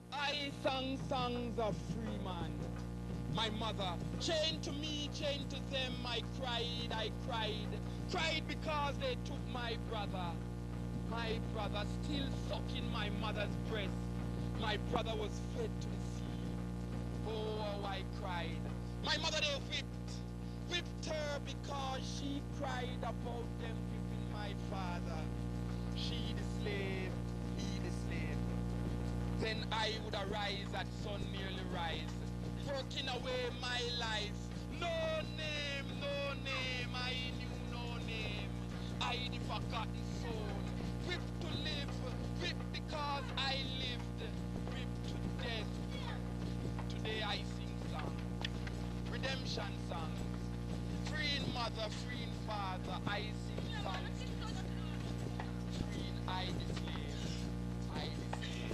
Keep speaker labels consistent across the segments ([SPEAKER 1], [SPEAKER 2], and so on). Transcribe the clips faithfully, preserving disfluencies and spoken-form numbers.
[SPEAKER 1] I sang songs of free man. My mother, chained to me, chained to them, I cried, I cried. Cried because they took my brother. My brother still sucking my mother's breast. My brother was fed to the sea. Oh, how I cried. My mother they whipped. Whipped her because she cried about them whipping my father. She the slave, he the slave. Then I would arise at sun nearly rise, working away my life. No name, no name, I knew no name. I the forgotten soul, whipped to live, whipped because I lived, whipped to death. Today I sing songs, redemption songs, freeing mother, freeing father. I sing songs, freeing I the slave, I the slave.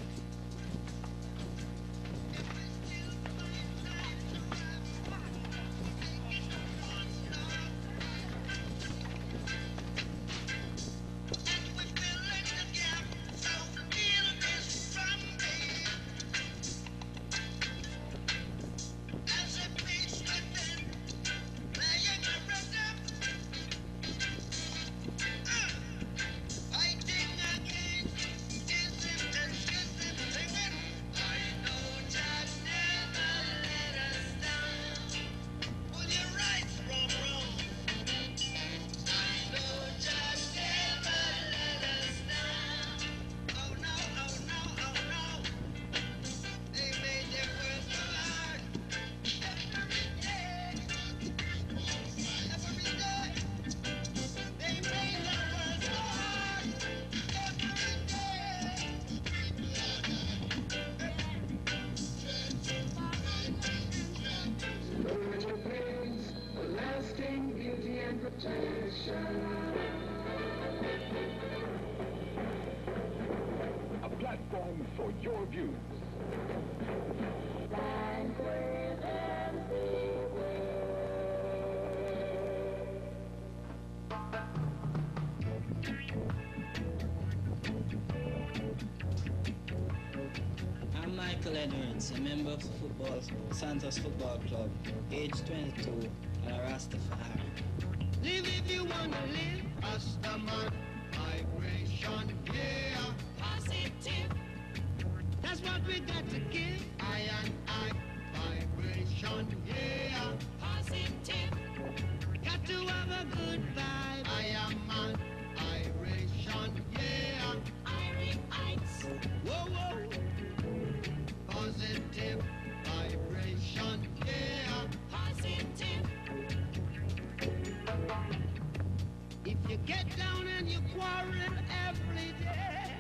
[SPEAKER 2] A platform for your views.
[SPEAKER 3] I'm Michael Edwards, a member of the football Santos Football Club, age twenty-two, and a Rastafari.
[SPEAKER 4] Live if you wanna live, Rastaman, vibration, yeah. Positive, that's what we got to give. I and I, vibration, yeah. Positive, got to have a good vibe. I am an vibration, yeah. Irie Heights, whoa whoa. Positive, vibration, yeah. Positive. If you get down and you quarrel every day,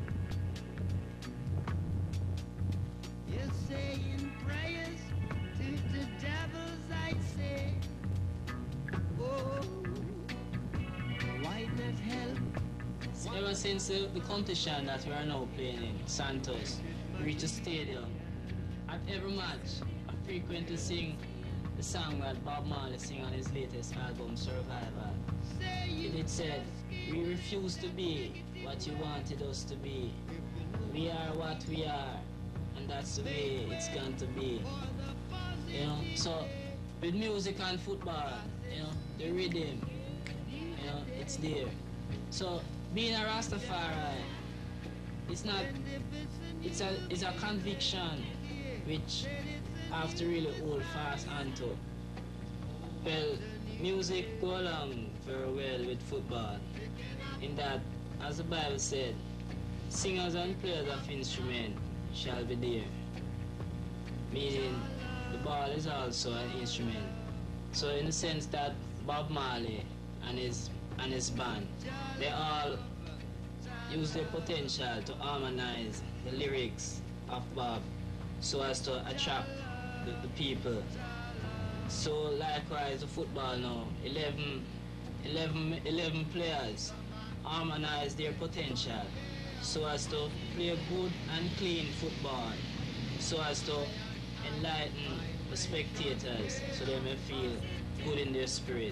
[SPEAKER 4] you're saying prayers to the devils, I say. Oh, why not help?
[SPEAKER 3] Ever since the, the competition that we are now playing in, Santos, reached the stadium, at every match, I frequently sing the song that Bob Marley sang on his latest album, Survival. It said, we refuse to be what you wanted us to be. We are what we are, and that's the way it's going to be. You know, so with music and football, you know, the rhythm, you know, it's there. So being a Rastafari, it's not, it's a, it's a conviction which I have to really hold fast onto. Well, music go along very well with football, in that, as the Bible said, singers and players of instrument shall be there. Meaning, the ball is also an instrument. So in the sense that Bob Marley and his, and his band, they all use their potential to harmonize the lyrics of Bob so as to attract the, the people. So likewise the football now, eleven, eleven, eleven players harmonize their potential so as to play good and clean football, so as to enlighten the spectators so they may feel good in their spirit.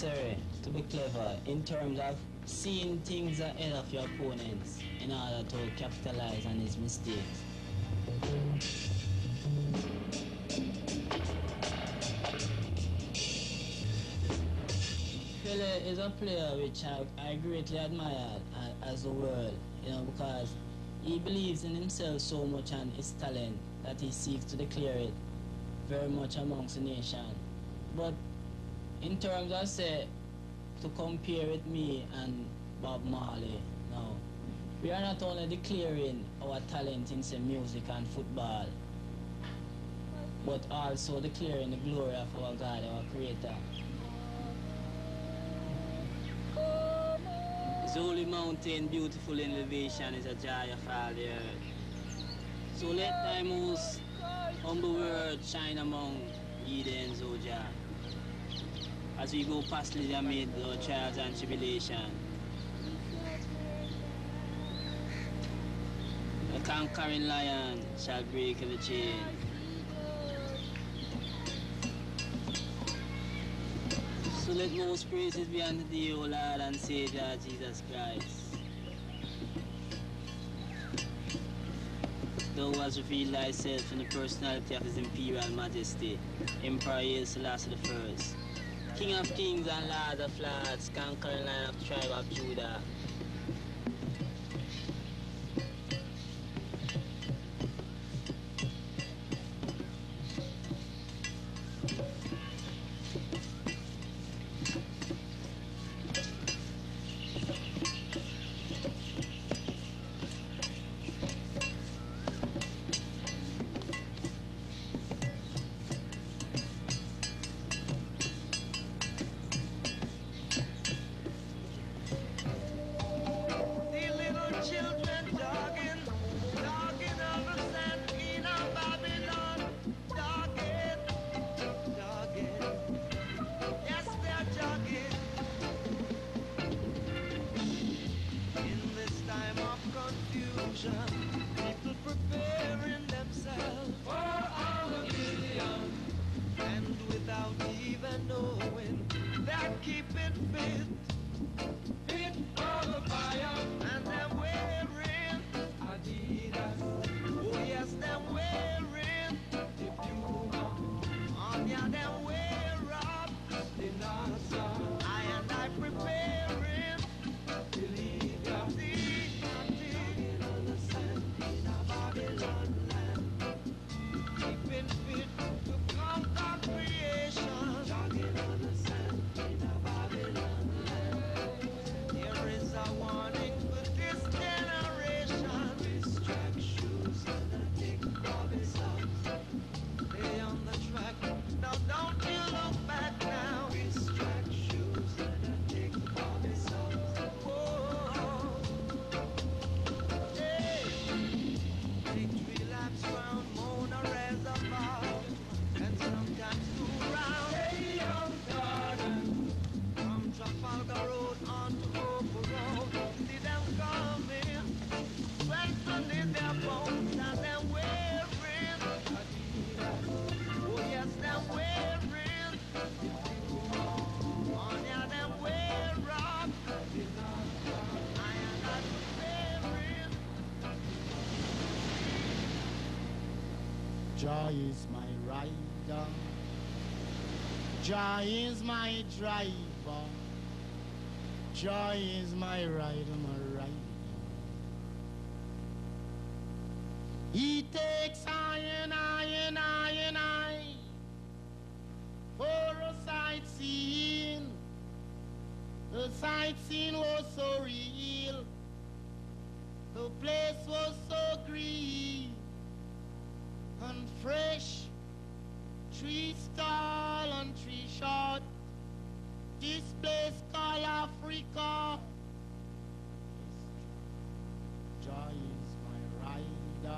[SPEAKER 3] necessary to be clever in terms of seeing things ahead of your opponents in order to capitalize on his mistakes. Pele is a player which I, I greatly admire as the world, you know, because he believes in himself so much and his talent that he seeks to declare it very much amongst the nation. But in terms of, say, to compare with me and Bob Marley, now, we are not only declaring our talent in, say, music and football, but also declaring the glory of our God, our Creator. His holy mountain, beautiful in elevation, is a joy of all the earth. So let thy most humble word shine among Edens, O Jah, as we go past the amid our trials and tribulation. The conquering lion shall break every chain. So let most praises be unto thee, O Lord and Savior Jesus Christ. Thou hast revealed thyself in the personality of His Imperial Majesty, Emperor Haile Selassie the First, King of Kings and Lord of Lords, conquering Lion of the tribe of Judah.
[SPEAKER 4] People preparing themselves for Armageddon, and without even knowing, they're keeping fit, fit for the fire, and they're wearing Adidas. Oh yes, they're wearing the Puma. On yeah, they're wearing the NASA. I and I preparing, believe ya. Keeping fit to conquer creation, jogging on the sand in a Babylon land. There is a warning for this generation. This track shoes and a thick Bobby socks. Stay on the track, now don't you look back now. This track shoes and a thick Bobby socks. Whoa, hey, take three laps round Mona Reservoir, and sometimes two round. Hey, young garden, from Trafalgar Road on to Oprah Road. See them coming, strengthening their bones, and they're wearing Adidas. Oh yes, they're wearing on yeah, them wear rock. I am not wearing.
[SPEAKER 5] Joy is my rider, joy is my driver, joy is my rider, my rider. He takes I and I and I and I for a sightseeing. The sightseeing was so real, the place was so green and fresh, trees tall and tree short. This place called Africa. Joy is my rider,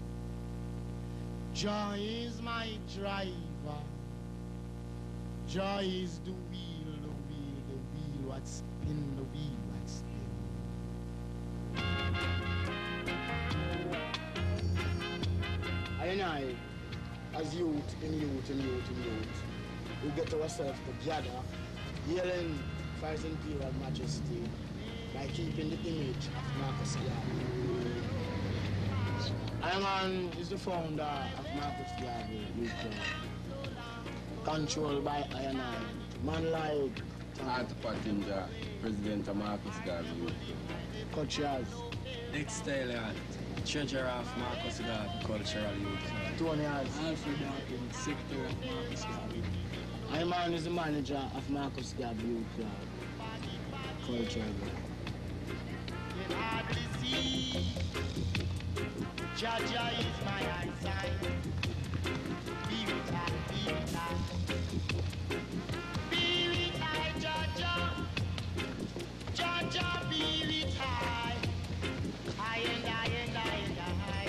[SPEAKER 5] joy is my driver, joy is the wheel, the wheel, the wheel, what spin, the wheel, what spin. I and I, as youth, in youth, in youth, in youth, we get ourselves together Yelling for his imperial majesty by keeping the image of Marcus Garvey. Iron is the founder of Marcus Garvey Youth Club, controlled by Iron Man like
[SPEAKER 6] Art Pattinger, President of Marcus Garvey Youth Club.
[SPEAKER 5] Coaches,
[SPEAKER 7] Next Thailand, Treasurer of Marcus Garvey Cultural Youth Club.
[SPEAKER 5] Tony has.
[SPEAKER 7] Alfred Dawkins, Secretary of Marcus Garvey.
[SPEAKER 5] Iron Man is the manager of Marcus Garvey Youth Club, cultural.
[SPEAKER 4] Can hardly see. Jaja is my eyesight. Be with I, be with I. Be with I, Jaja. Jaja, be with I. I and I and I and I.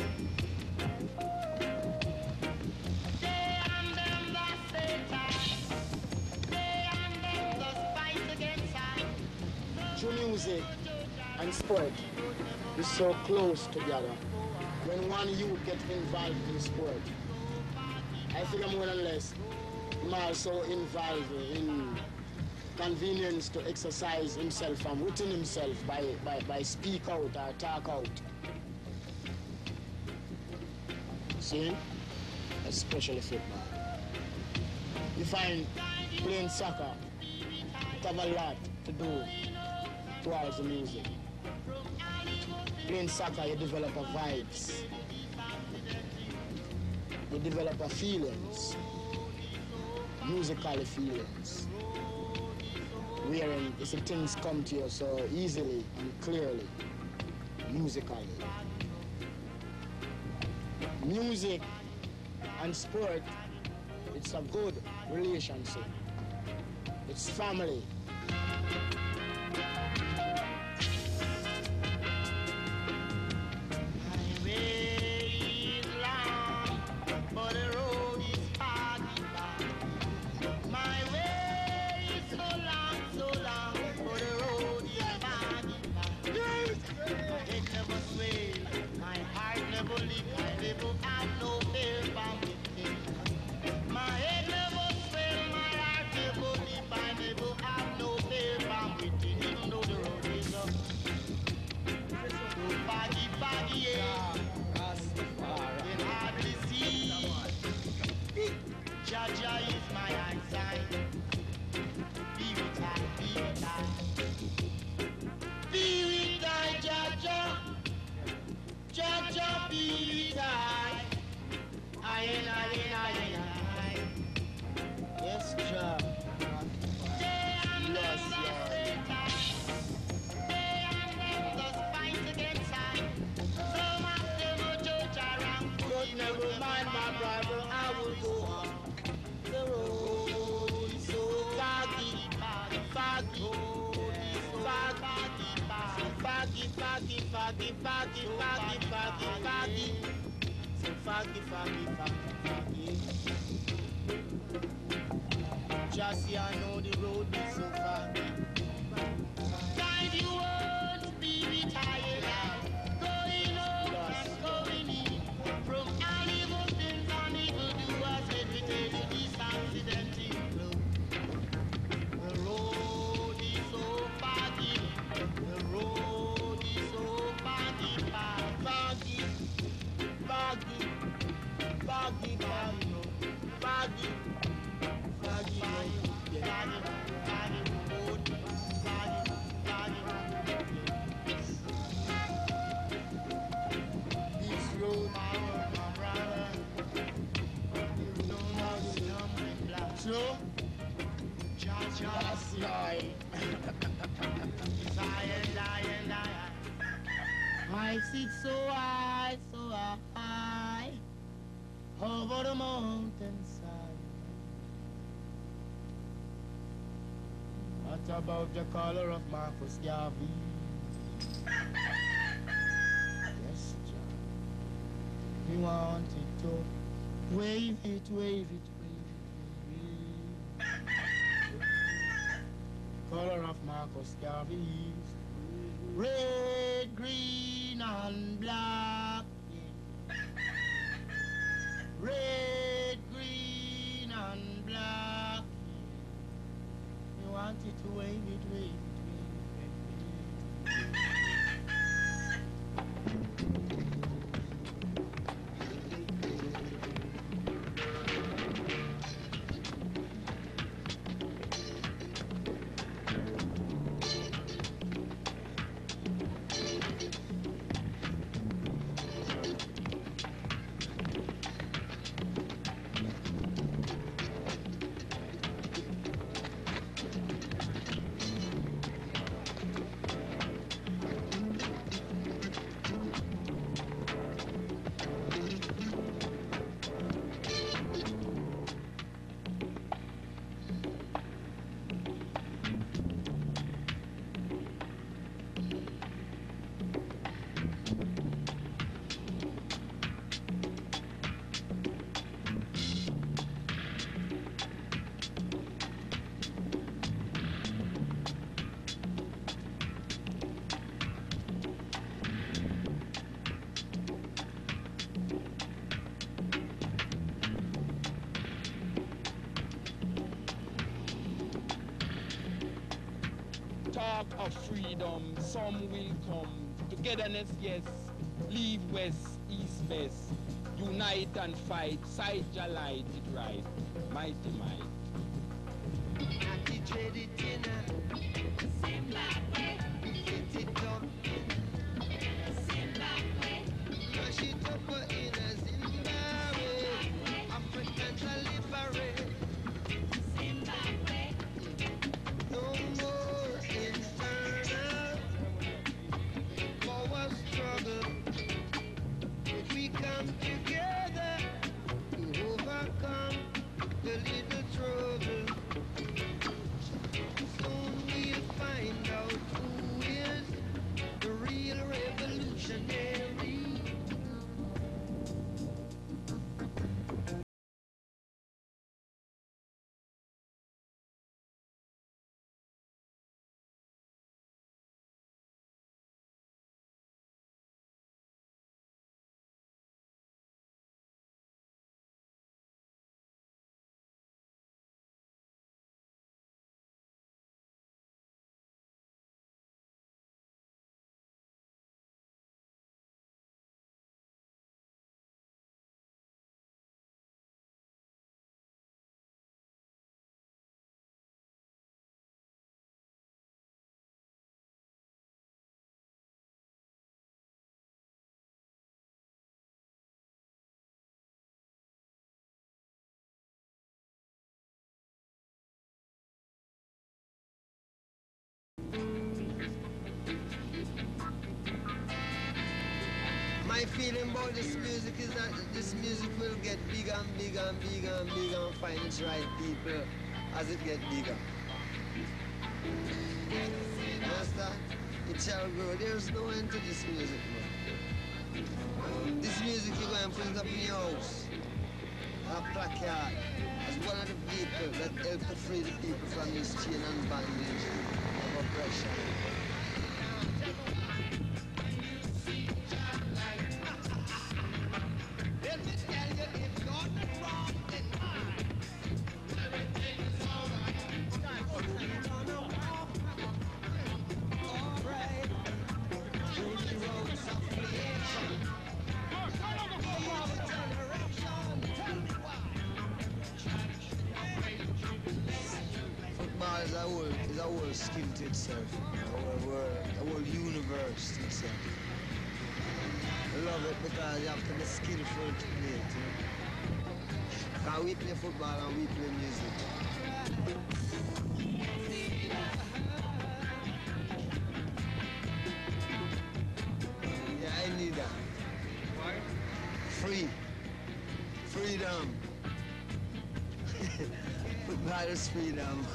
[SPEAKER 4] They and them that Satan. They and them that fight against I.
[SPEAKER 5] True music and sport is so close together. When one youth gets involved in sport, I think more than less, I'm also involved in convenience to exercise himself and within himself by, by, by speak out or talk out. See? Especially football. You find playing soccer, it have a lot to do towards the music. Playing soccer, you develop a vibes. You develop a feelings, musical feelings, wherein you see things come to you so easily and clearly, musically. Music and sport, it's a good relationship. It's family.
[SPEAKER 4] Jaja is my eyesight. Be with I, be with I. Be with I, Jaja. Jaja, be with I. I and I and I and I.
[SPEAKER 5] Yes, Jah.
[SPEAKER 4] They and them
[SPEAKER 5] Yes,
[SPEAKER 4] that
[SPEAKER 5] Lord.
[SPEAKER 4] Satan. They and them that fight against I. Some of them will judge around.
[SPEAKER 5] But never mind, my brother, I will go on. The road is so foggy, foggy, foggy, foggy, foggy, foggy, foggy, foggy, foggy, foggy, so foggy, foggy, foggy, foggy. Just see, I know the road is so foggy.
[SPEAKER 4] Guide you won't be retired. Going out and going in. From all evil things and evil doers, every day to this accident include. The road is so foggy. The road is so foggy, foggy,
[SPEAKER 5] Foggy, foggy, foggy, foggy, foggy, foggy,
[SPEAKER 4] foggy, foggy road, foggy, foggy.
[SPEAKER 5] this road,
[SPEAKER 4] My word, my brother, you know how to come black.
[SPEAKER 5] so,
[SPEAKER 4] Just,
[SPEAKER 5] yes,
[SPEAKER 4] just,
[SPEAKER 5] Lord.
[SPEAKER 4] it's I and I and I. I sit so high, so high, over the mountainside.
[SPEAKER 5] What about the color of Marcus Garvey? Yes, John. We want it to wave it, wave it, wave it, wave it. Color of Marcus Garvey is red, green, and black. Red, green, and black. You want it
[SPEAKER 4] wait it, wait it.
[SPEAKER 1] Talk of freedom, some will come. Togetherness, yes. Leave west, east, best. Unite and fight. Side your light, it right. Mighty might.
[SPEAKER 8] My feeling about this music is that this music will get bigger and bigger and bigger and bigger and find its right people as it gets bigger. Understand? It shall grow. There's no end to this music, man. This music you're going to put it up in your house, a placard, as one of the people that help to free the people from this chain and bondage of oppression. Football is a whole, is a whole skill to itself, a whole, world, a whole universe to itself. I love it because you have to be skillful to play it. You know? Because we play football and we play music. Yeah, I need that. Free. Freedom. Football is freedom.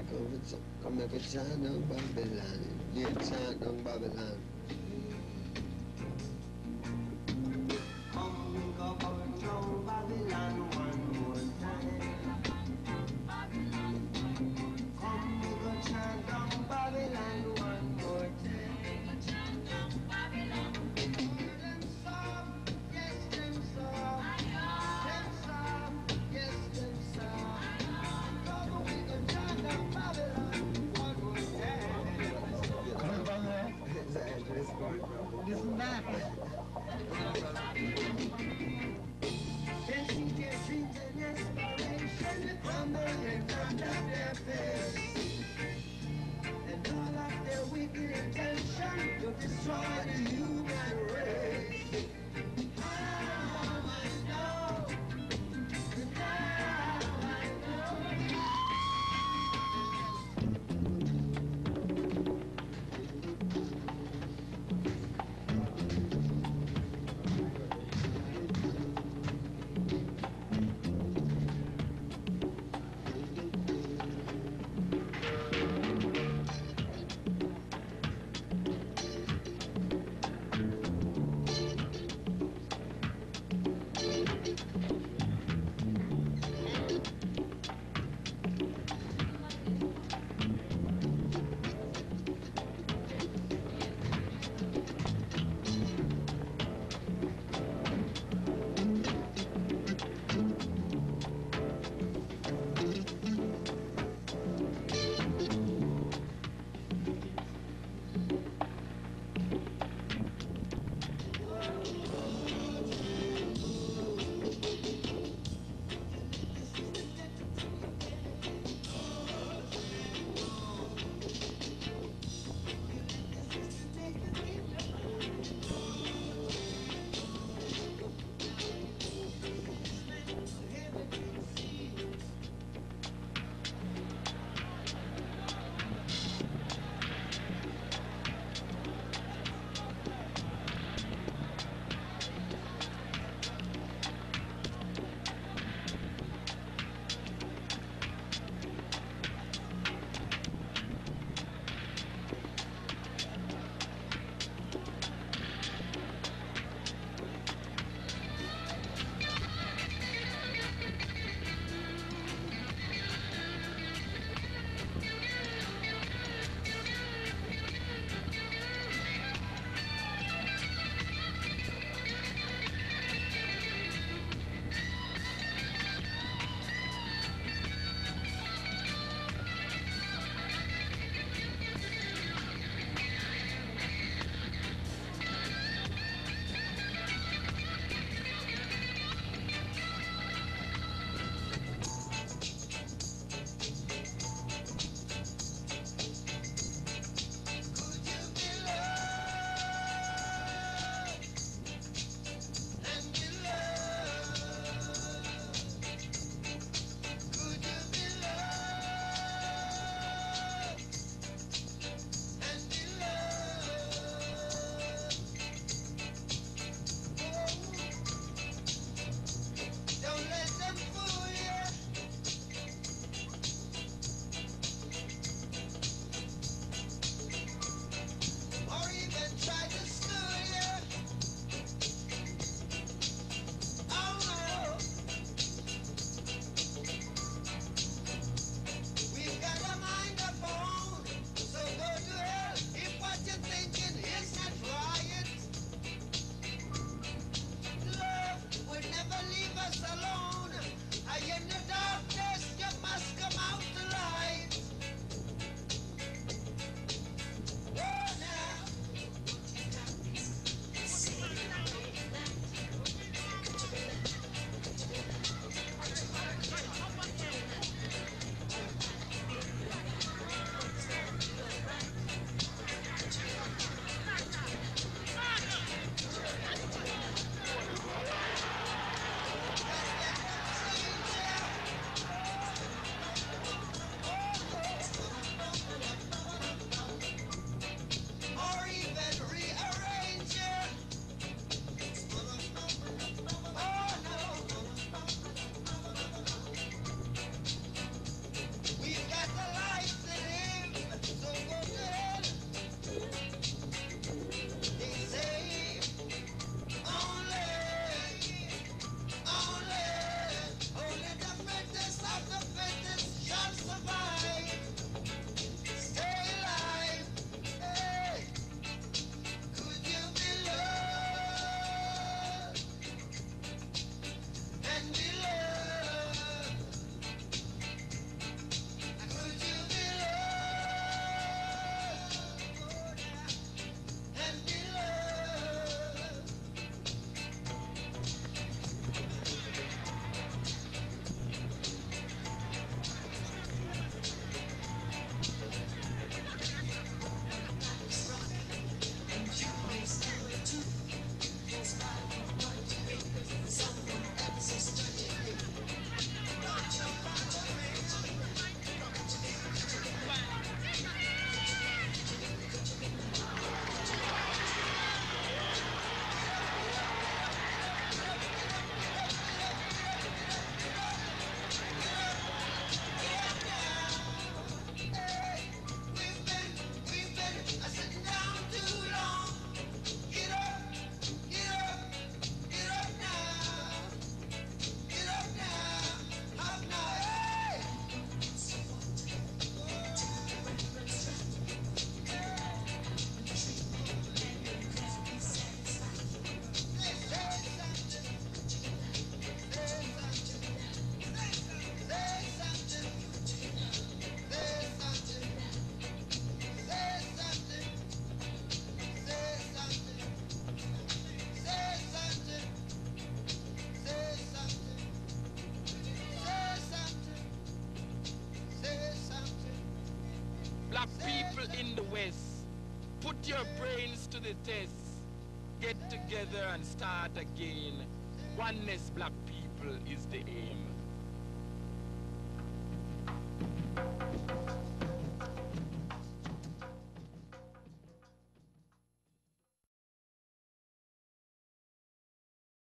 [SPEAKER 8] Come, with some- come make a chant down Babylon. Yeah, chant down Babylon. Come, we go burn down Babylon one more time. Come, we go chant down Babylon one more time. Them soft, yes, them soft. Them soft, yes, them soft. Come, we go chant down Babylon one more time. This is not. They see their dreams and aspiration crumbling under their face. And all of their wicked intention to destroy the human race. Now I know. Now I know.
[SPEAKER 1] west. Put your brains to the test. Get together and start again. Oneness, black people, is the aim.